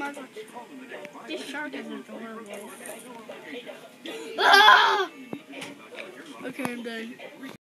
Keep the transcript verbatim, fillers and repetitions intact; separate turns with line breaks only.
Margot. This shark is adorable. Ah! Okay, I'm done.